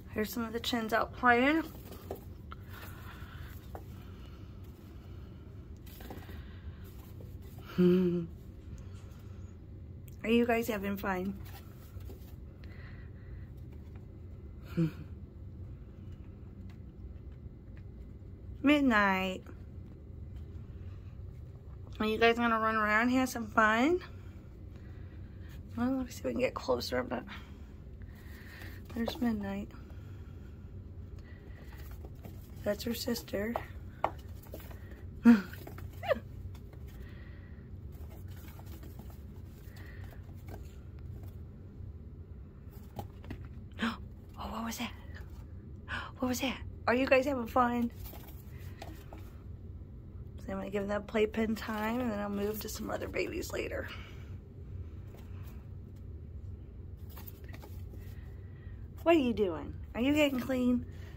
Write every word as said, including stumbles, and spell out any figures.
Here's some of the chins out playing. Hmm. Are you guys having fun? Hmm. Midnight. Are you guys gonna run around and have some fun? Well, let me see if we can get closer, but there's Midnight. That's her sister. Oh, what was that? What was that? Are you guys having fun? So I'm gonna give them playpen time, and then I'll move to some other babies later. What are you doing? Are you getting clean?